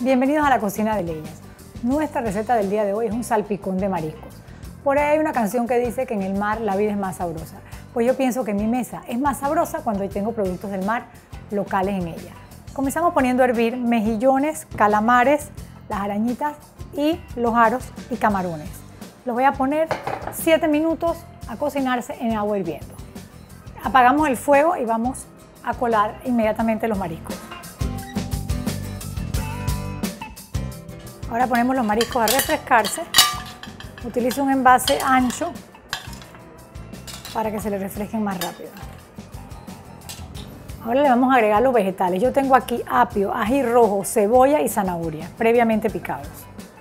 Bienvenidos a la cocina de Leñas. Nuestra receta del día de hoy es un salpicón de mariscos. Por ahí hay una canción que dice que en el mar la vida es más sabrosa. Pues yo pienso que mi mesa es más sabrosa cuando tengo productos del mar locales en ella. Comenzamos poniendo a hervir mejillones, calamares, las arañitas y los aros y camarones. Los voy a poner 7 minutos a cocinarse en agua hirviendo. Apagamos el fuego y vamos a colar inmediatamente los mariscos. Ahora ponemos los mariscos a refrescarse. Utilizo un envase ancho para que se les refresquen más rápido. Ahora le vamos a agregar los vegetales. Yo tengo aquí apio, ají rojo, cebolla y zanahoria, previamente picados.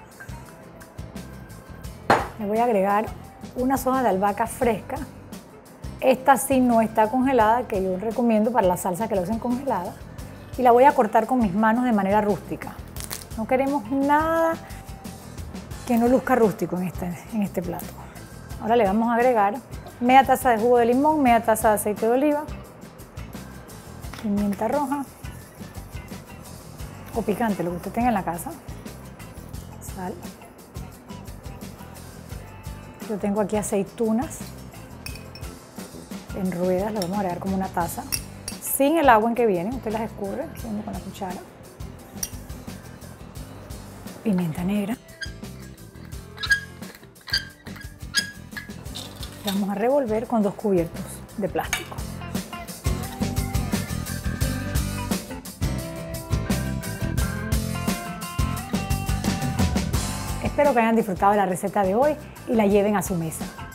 Le voy a agregar unas hojas de albahaca fresca. Esta sí no está congelada, que yo recomiendo para la salsa que la usen congelada. Y la voy a cortar con mis manos de manera rústica. No queremos nada que no luzca rústico en este plato. Ahora le vamos a agregar media taza de jugo de limón, media taza de aceite de oliva, pimienta roja o picante, lo que usted tenga en la casa, sal. Yo tengo aquí aceitunas en ruedas, le vamos a agregar como una taza, sin el agua en que vienen, usted las escurre haciendo con la cuchara. Pimienta negra. Vamos a revolver con 2 cubiertos de plástico. Espero que hayan disfrutado de la receta de hoy y la lleven a su mesa.